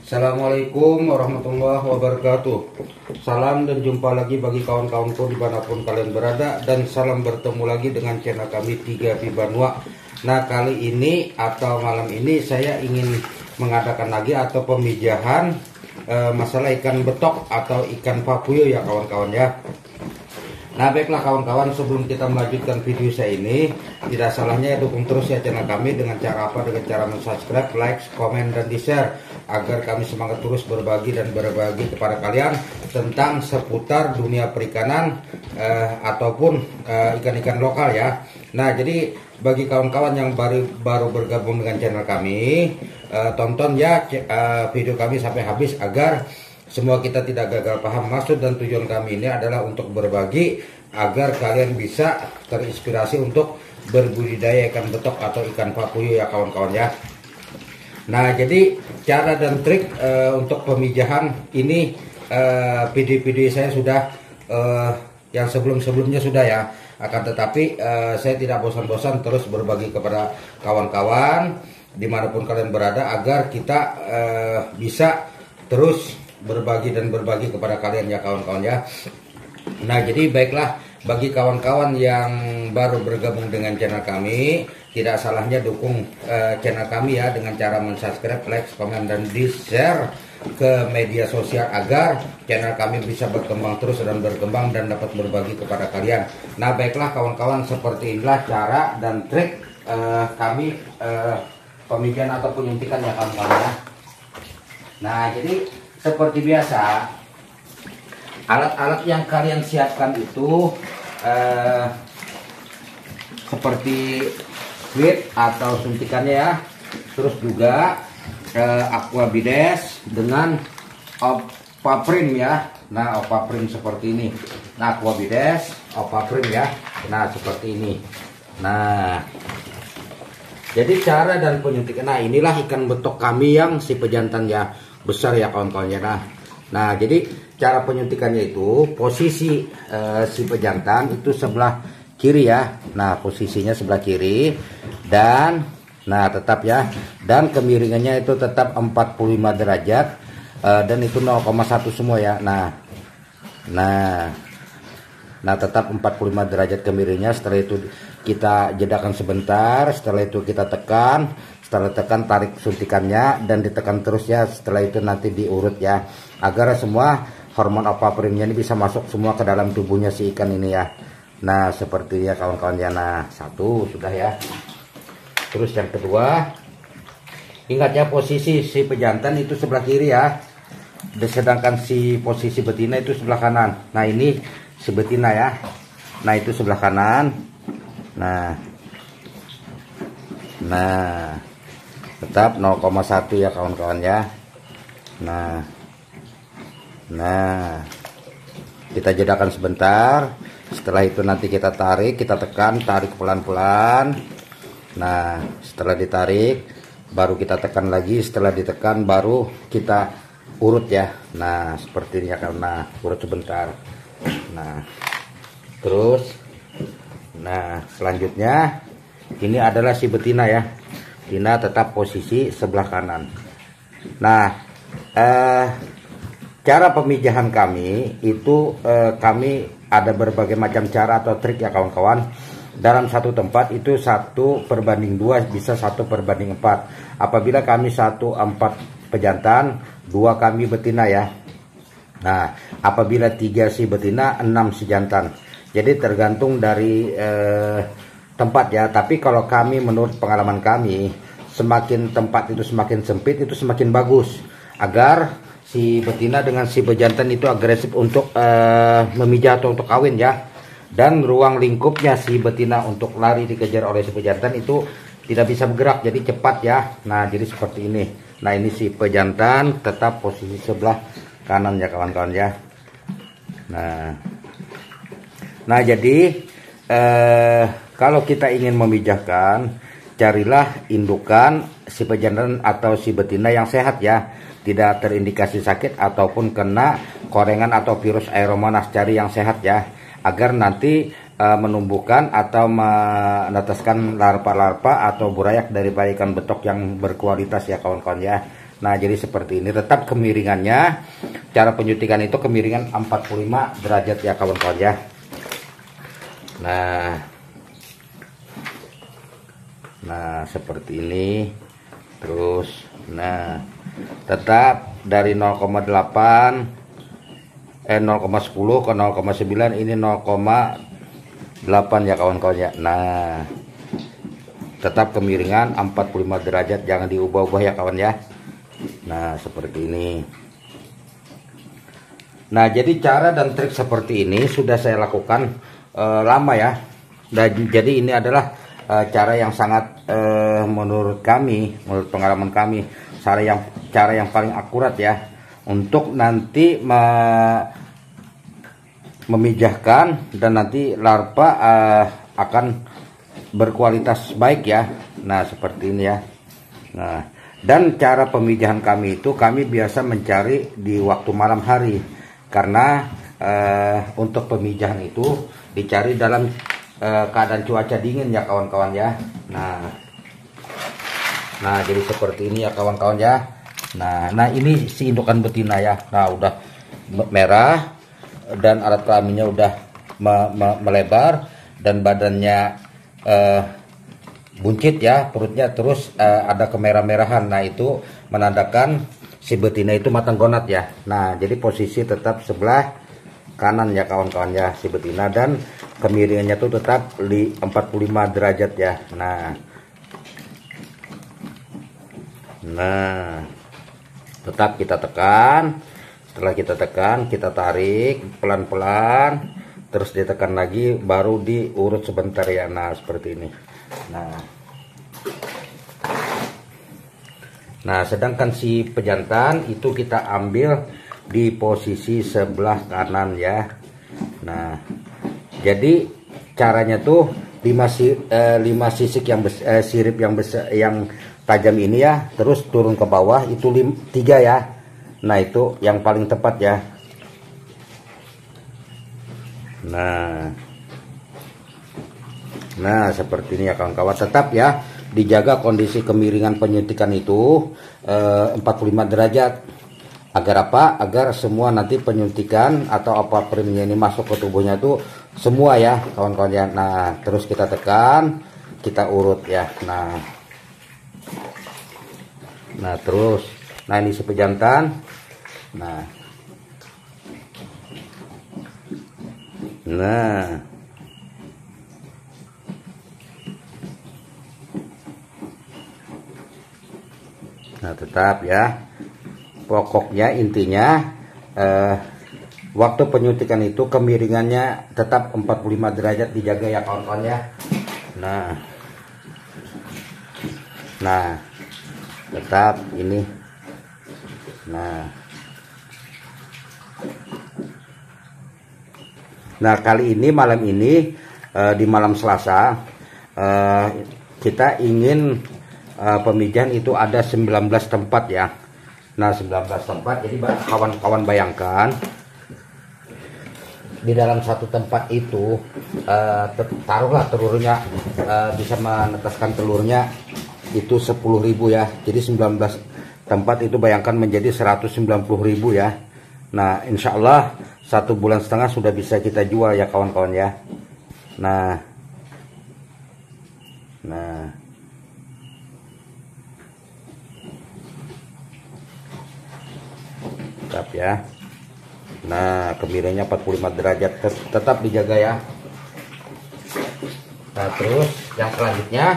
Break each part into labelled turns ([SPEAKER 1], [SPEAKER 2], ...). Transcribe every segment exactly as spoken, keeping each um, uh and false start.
[SPEAKER 1] Assalamualaikum warahmatullahi wabarakatuh. Salam dan jumpa lagi bagi kawan-kawanku dimanapun kalian berada, dan salam bertemu lagi dengan channel kami tiga P Banua. Nah, kali ini atau malam ini saya ingin mengadakan lagi atau pemijahan eh, masalah ikan betok atau ikan papuyo ya kawan-kawan ya. Nah, baiklah kawan-kawan, sebelum kita melanjutkan video saya ini, tidak salahnya dukung terus ya channel kami dengan cara apa? Dengan cara subscribe, like, komen, dan di-share agar kami semangat terus berbagi dan berbagi kepada kalian tentang seputar dunia perikanan eh, ataupun ikan-ikan eh, lokal ya. Nah, jadi bagi kawan-kawan yang baru baru bergabung dengan channel kami, eh, tonton ya eh, video kami sampai habis agar semua kita tidak gagal paham. Maksud dan tujuan kami ini adalah untuk berbagi agar kalian bisa terinspirasi untuk berbudidaya ikan betok atau ikan papuyo ya kawan-kawan ya. Nah, jadi cara dan trik e, untuk pemijahan ini video-video saya sudah e, yang sebelum-sebelumnya sudah ya. Akan tetapi e, saya tidak bosan-bosan terus berbagi kepada kawan-kawan dimanapun kalian berada agar kita e, bisa terus berbagi dan berbagi kepada kalian ya kawan-kawan ya. Nah, jadi baiklah bagi kawan-kawan yang baru bergabung dengan channel kami, tidak salahnya dukung uh, channel kami ya dengan cara mensubscribe, like, komen, dan di-share ke media sosial agar channel kami bisa berkembang terus dan berkembang dan dapat berbagi kepada kalian. Nah, baiklah kawan-kawan, seperti inilah cara dan trik uh, kami uh, pemijahan atau penyuntikan ya kawan-kawan ya. Nah, jadi seperti biasa, alat-alat yang kalian siapkan itu eh, seperti fluid atau suntikannya ya. Terus juga eh, aquabides dengan opaprim ya. Nah, opaprim seperti ini. Nah, aquabides, opaprim ya. Nah, seperti ini. Nah, jadi cara dan penyuntikan. Nah, inilah ikan betok kami yang si pejantan ya, besar ya kawan-kawan ya. Nah, nah jadi cara penyuntikannya itu posisi uh, si pejantan itu sebelah kiri ya. Nah, posisinya sebelah kiri dan nah tetap ya, dan kemiringannya itu tetap empat puluh lima derajat uh, dan itu nol koma satu semua ya. Nah, nah, nah tetap empat puluh lima derajat kemiringnya. Setelah itu kita jedakan sebentar, setelah itu kita tekan. Setelah tekan, tarik suntikannya dan ditekan terus ya. Setelah itu nanti diurut ya, agar semua hormon opaprimnya ini bisa masuk semua ke dalam tubuhnya si ikan ini ya. Nah, seperti ya kawan-kawan ya. Nah, satu sudah ya. Terus yang kedua, ingat ya, posisi si pejantan itu sebelah kiri ya, sedangkan si posisi betina itu sebelah kanan. Nah, ini si betina ya. Nah, itu sebelah kanan. Nah, nah tetap nol koma satu ya kawan-kawan ya. Nah, nah kita jedakan sebentar. Setelah itu nanti kita tarik, kita tekan, tarik pelan-pelan. Nah, setelah ditarik baru kita tekan lagi. Setelah ditekan baru kita urut ya. Nah, seperti ini ya, karena urut sebentar. Nah, terus nah selanjutnya ini adalah si betina ya. Betina tetap posisi sebelah kanan. Nah, eh, cara pemijahan kami itu eh, kami ada berbagai macam cara atau trik ya kawan-kawan. Dalam satu tempat itu satu perbanding dua, bisa satu perbanding empat. Apabila kami satu empat pejantan, dua kami betina ya. Nah, apabila tiga si betina, enam si jantan. Jadi tergantung dari eh, tempat ya. Tapi kalau kami, menurut pengalaman kami, semakin tempat itu semakin sempit itu semakin bagus, agar si betina dengan si pejantan itu agresif untuk uh, memijah atau untuk kawin ya. Dan ruang lingkupnya si betina untuk lari dikejar oleh si pejantan itu tidak bisa bergerak, jadi cepat ya. Nah, jadi seperti ini. Nah, ini si pejantan tetap posisi sebelah kanan ya kawan-kawan ya. Nah, nah jadi eh, kalau kita ingin memijahkan, carilah indukan si pejantan atau si betina yang sehat ya, tidak terindikasi sakit ataupun kena korengan atau virus aeromonas. Cari yang sehat ya, agar nanti uh, menumbuhkan atau menetaskan larva-larva atau burayak dari ikan betok yang berkualitas ya kawan-kawan ya. Nah, jadi seperti ini. Tetap kemiringannya, cara penyuntikan itu kemiringan empat puluh lima derajat ya kawan-kawan ya. Nah, nah seperti ini. Terus, nah tetap dari nol koma delapan eh nol koma sepuluh ke nol koma sembilan, ini nol koma delapan ya kawan-kawan ya. Nah, tetap kemiringan empat puluh lima derajat, jangan diubah-ubah ya kawan ya. Nah, seperti ini. Nah, jadi cara dan trik seperti ini sudah saya lakukan eh, lama ya. Dan jadi ini adalah eh, cara yang sangat eh, menurut kami, menurut pengalaman kami, cara yang cara yang paling akurat ya untuk nanti me, memijahkan dan nanti larva uh, akan berkualitas baik ya. Nah, seperti ini ya. Nah, dan cara pemijahan kami itu kami biasa mencari di waktu malam hari, karena uh, untuk pemijahan itu dicari dalam uh, keadaan cuaca dingin ya kawan-kawan ya. Nah, nah jadi seperti ini ya kawan-kawan ya. Nah, nah ini si indukan betina ya. Nah, udah merah dan alat kelaminnya udah me me melebar dan badannya eh, buncit ya, perutnya terus eh, ada kemerah-merahan. Nah, itu menandakan si betina itu matang gonat ya. Nah, jadi posisi tetap sebelah kanan ya kawan-kawan ya si betina, dan kemiringannya tuh tetap di empat puluh lima derajat ya. Nah, nah tetap kita tekan. Setelah kita tekan, kita tarik pelan-pelan, terus ditekan lagi, baru diurut sebentar ya. Nah, seperti ini. Nah, nah sedangkan si pejantan itu kita ambil di posisi sebelah kanan ya. Nah, jadi caranya tuh lima, si, eh, lima sisik yang bes, eh, sirip yang besar yang tajam ini ya, terus turun ke bawah itu lim, tiga ya. Nah, itu yang paling tepat ya. Nah, nah seperti ini ya kawan-kawan. Tetap ya dijaga kondisi kemiringan penyuntikan itu eh, empat puluh lima derajat. Agar apa? Agar semua nanti penyuntikan atau apa primnya ini masuk ke tubuhnya itu semua ya kawan-kawan ya. Nah, terus kita tekan, kita urut ya. Nah, Nah terus, nah ini si pejantan. Nah, nah, nah tetap ya. Pokoknya intinya eh, waktu penyuntikan itu kemiringannya tetap empat puluh lima derajat, dijaga ya kawan-kawan ya. Nah, nah. Tetap ini. Nah, nah kali ini malam ini uh, di malam Selasa uh, kita ingin uh, pemijahan itu ada sembilan belas tempat ya. Nah, sembilan belas tempat. Jadi kawan-kawan bayangkan di dalam satu tempat itu uh, taruhlah telurnya uh, bisa menetaskan telurnya itu sepuluh ribu ya. Jadi sembilan belas tempat itu bayangkan menjadi seratus sembilan puluh ribu ya. Nah, insya Allah satu bulan setengah sudah bisa kita jual ya kawan-kawan ya. Nah, nah, tetap ya. Nah, kemiringannya empat puluh lima derajat, tetap dijaga ya. Nah, terus yang selanjutnya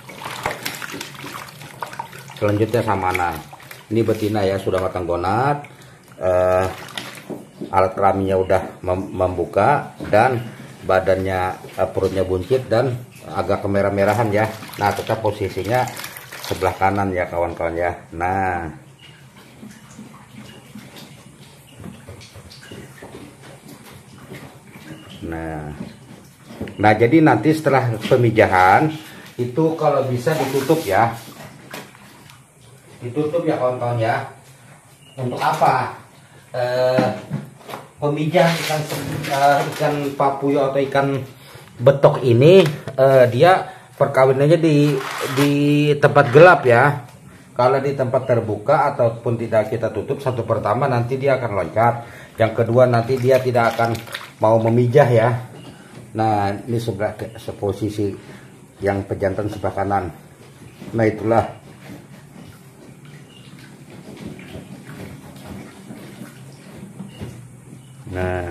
[SPEAKER 1] Selanjutnya sama. Nah, ini betina ya, sudah matang gonat, eh, alat kelaminnya udah mem membuka dan badannya eh, perutnya buncit dan agak kemerah-merahan ya. Nah, tetap posisinya sebelah kanan ya kawan-kawan ya. Nah, nah, nah jadi nanti setelah pemijahan itu kalau bisa ditutup ya. Ditutup ya kawan-kawan ya. Untuk apa? Eh, pemijah ikan uh, ikan papuyo atau ikan betok ini uh, dia perkawinannya di di tempat gelap ya. kalau di tempat terbuka ataupun tidak kita tutup, satu pertama nanti dia akan loncat, yang kedua nanti dia tidak akan mau memijah ya. Nah ini sebelah posisi yang pejantan sebelah kanan. Nah itulah. Nah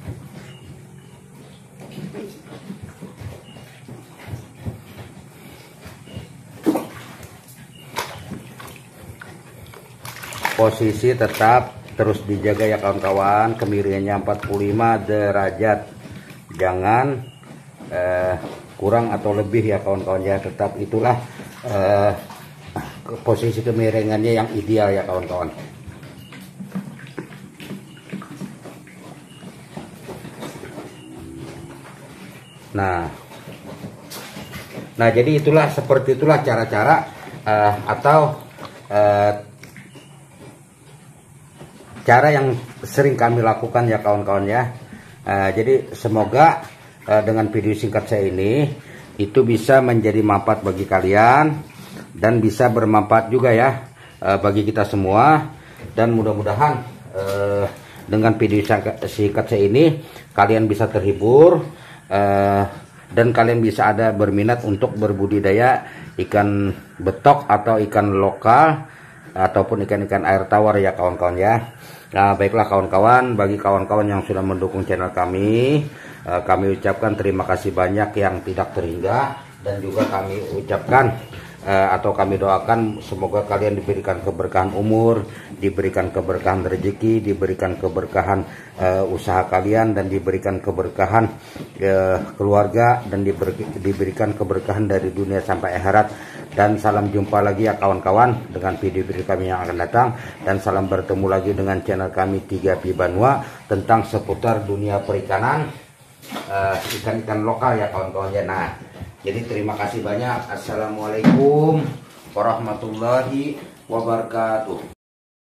[SPEAKER 1] posisi tetap terus dijaga ya kawan-kawan, kemiringannya empat puluh lima derajat, jangan eh, kurang atau lebih ya kawan-kawan ya. Tetap itulah eh, posisi kemiringannya yang ideal ya kawan-kawan. Nah nah jadi itulah, seperti itulah cara-cara eh, atau eh, cara yang sering kami lakukan ya kawan-kawan ya. Uh, jadi semoga uh, dengan video singkat saya ini itu bisa menjadi manfaat bagi kalian dan bisa bermanfaat juga ya uh, bagi kita semua. Dan mudah-mudahan uh, dengan video singkat saya ini kalian bisa terhibur uh, dan kalian bisa ada berminat untuk berbudidaya ikan betok atau ikan lokal ataupun ikan-ikan air tawar ya kawan-kawan ya. Nah baiklah kawan-kawan, bagi kawan-kawan yang sudah mendukung channel kami, eh, kami ucapkan terima kasih banyak yang tidak terhingga, dan juga kami ucapkan eh, atau kami doakan semoga kalian diberikan keberkahan umur, diberikan keberkahan rezeki, diberikan keberkahan eh, usaha kalian, dan diberikan keberkahan eh, keluarga, dan diberi, diberikan keberkahan dari dunia sampai akhirat. Dan salam jumpa lagi ya kawan-kawan dengan video-video kami yang akan datang, dan salam bertemu lagi dengan channel kami tiga Pi Banua tentang seputar dunia perikanan, ikan-ikan uh, lokal ya kawan-kawan ya. Nah jadi terima kasih banyak. Assalamualaikum warahmatullahi wabarakatuh.